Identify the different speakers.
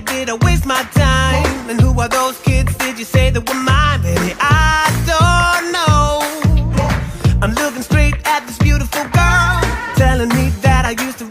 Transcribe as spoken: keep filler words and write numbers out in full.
Speaker 1: did I waste my time? And who are those kids did you say that were mine? Baby, I don't know. I'm looking straight at this beautiful girl, telling me that I used to